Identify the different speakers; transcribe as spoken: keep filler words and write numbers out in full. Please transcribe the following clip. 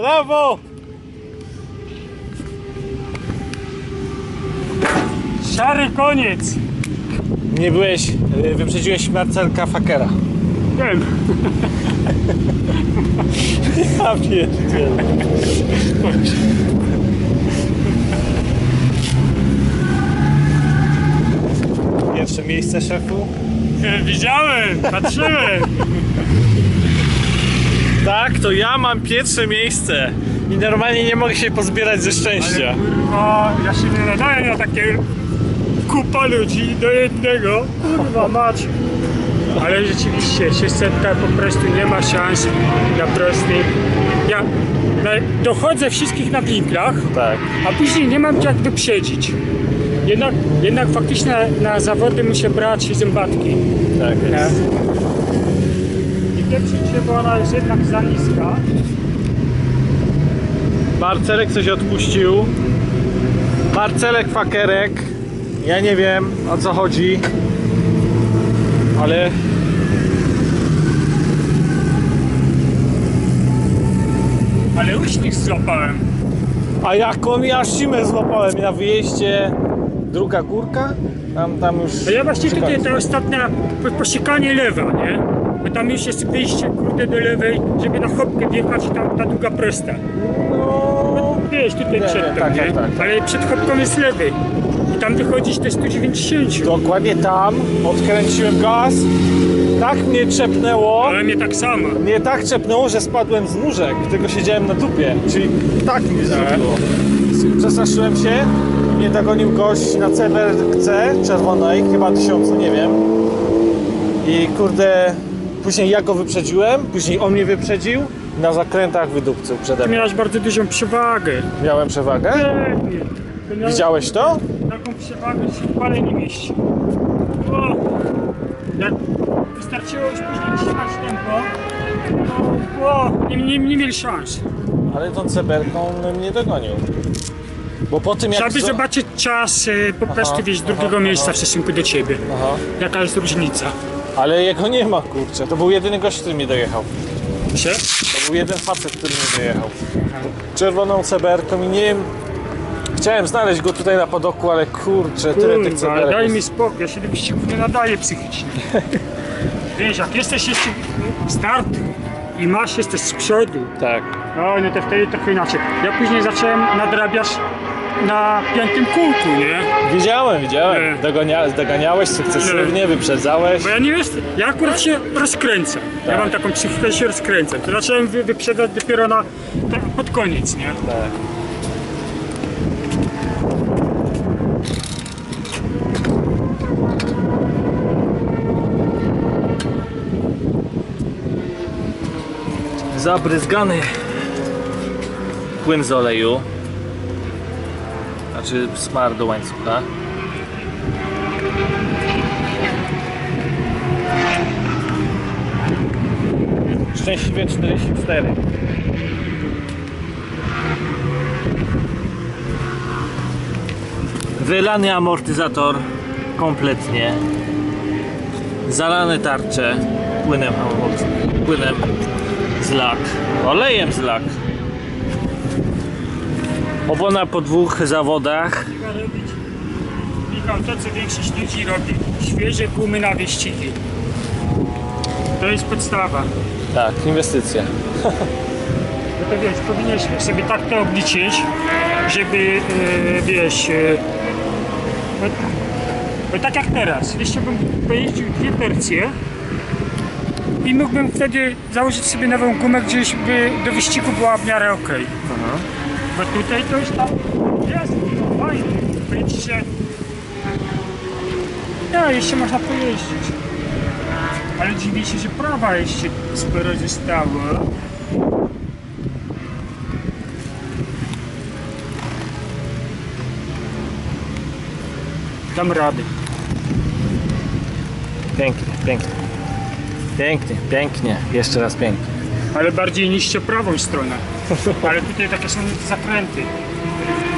Speaker 1: Brawo!
Speaker 2: Szary koniec!
Speaker 1: Nie byłeś, wyprzedziłeś Marcelka Fakera.
Speaker 2: Wiem.
Speaker 1: Ja pierdzielę. Pierwsze miejsce, szefu?
Speaker 2: Widziałem, patrzyłem.
Speaker 1: Tak, to ja mam pierwsze miejsce. I normalnie nie mogę się pozbierać ze szczęścia.
Speaker 2: Ale kurwa, ja się nie nadaję na takie kupa ludzi do jednego. Kurwa mać. Ale rzeczywiście sześćset po prostu nie ma szans na prostych. Ja na, dochodzę wszystkich na winklach,
Speaker 1: Tak.
Speaker 2: a później nie mam jak wyprzedzić. Jednak, jednak faktycznie na, na zawody muszę brać zębatki.
Speaker 1: Tak jest.
Speaker 2: I pierwszy dzisiaj, bo ona jest jednak za niska.
Speaker 1: Marcelek coś odpuścił. Marcelek Fakerek. Ja nie wiem, o co chodzi. Ale...
Speaker 2: Ale uśmiech złapałem.
Speaker 1: A jaką ja szimę złapałem na wyjeździe. Druga górka? Tam, tam już...
Speaker 2: A ja właśnie
Speaker 1: przy
Speaker 2: tutaj
Speaker 1: końcu.
Speaker 2: ta ostatnia po- posiekanie lewa, nie? Bo tam już jest wyjście kurde do lewej, żeby na chopkę wjechać i tam ta druga prosta.
Speaker 1: No...
Speaker 2: Wiesz, tutaj
Speaker 1: Nie,
Speaker 2: przed
Speaker 1: nie,
Speaker 2: tym,
Speaker 1: tak,
Speaker 2: nie?
Speaker 1: tak, tak, tak.
Speaker 2: Ale przed chopką jest lewej. I tam wychodzić te sto dziewięćdziesiąt.
Speaker 1: Dokładnie tam odkręciłem gaz. Tak mnie trzepnęło.
Speaker 2: Ale mnie tak samo.
Speaker 1: Mnie tak trzepnęło, że spadłem z nóżek, tylko siedziałem na dupie. Czyli tak mi zrobiło. Przestraszyłem się. Mnie dogonił gość na ceberce czerwonej, chyba tysiącu, nie wiem. I kurde, później ja go wyprzedziłem, później on mnie wyprzedził. Na zakrętach wydupcył przede
Speaker 2: Ty
Speaker 1: mną.
Speaker 2: miałeś bardzo dużą przewagę.
Speaker 1: Miałem przewagę?
Speaker 2: Pewnie. To miałeś
Speaker 1: Widziałeś to?
Speaker 2: taką przewagę, że się w pale nie mieści. O! Jak wystarczyło już później trzymać tempo, to o, nie, nie, nie mieli szans.
Speaker 1: Ale tą ceberką on mnie dogonił. Bo po tym jak...
Speaker 2: Trzeba by
Speaker 1: zo-
Speaker 2: zobaczyć czas y, po prostu wiesz, drugiego
Speaker 1: aha,
Speaker 2: miejsca
Speaker 1: aha.
Speaker 2: w stosunku do ciebie.
Speaker 1: Aha.
Speaker 2: Jaka jest różnica?
Speaker 1: Ale jego nie ma, kurczę. To był jedyny gość, który mi dojechał.
Speaker 2: Się?
Speaker 1: To był jeden facet, który mi dojechał. Czerwoną ceberką i nie wiem... Chciałem znaleźć go tutaj na podoku, ale kurczę, tyle tych
Speaker 2: Kurwa,
Speaker 1: ceberek
Speaker 2: daj
Speaker 1: jest.
Speaker 2: mi spokój, ja się do wyścigów nie nadaję psychicznie. Wiesz, jak jesteś jeszcze start i masz, jesteś z przodu,
Speaker 1: Tak.
Speaker 2: no, no to wtedy trochę inaczej. Ja później zacząłem nadrabiać na piątym kółku, nie?
Speaker 1: Widziałem, widziałem.
Speaker 2: Nie.
Speaker 1: Dogonia... Doganiałeś sukcesywnie, wyprzedzałeś.
Speaker 2: Bo ja nie jest, ja akurat się rozkręcam. Ja
Speaker 1: Tak.
Speaker 2: mam taką psychikę, że się rozkręcam. To zacząłem wy, wyprzedzać dopiero na, tak pod koniec, nie?
Speaker 1: Tak. Zabryzgany płyn z oleju, znaczy smar do łańcucha. Szczęśliwie czterdzieści cztery. Wylany amortyzator kompletnie. Zalane tarcze płynem, płynem z lak, olejem z lak. Opona po dwóch zawodach.
Speaker 2: Trzeba robić, Michał, to co większość ludzi robi. Świeże gumy na wyścigi. To jest podstawa.
Speaker 1: Tak, inwestycja.
Speaker 2: No to wiesz, powinieneś sobie tak to obliczyć, żeby, e, wiesz, e, bo, bo tak jak teraz, jeszcze bym pojeździł dwie tercje i mógłbym wtedy założyć sobie nową gumę, gdzieś by do wyścigu była w miarę okej. Bo tutaj to już tam jest, to fajnie, powiem ci, że no, jeszcze można pojeździć. Ale dziwię się, że prawa jeszcze sporo zostało. Dam radę.
Speaker 1: Pięknie, pięknie. Pięknie, pięknie. Jeszcze raz pięknie.
Speaker 2: Ale bardziej niższe prawą stronę. Ale tutaj takie są zakręty.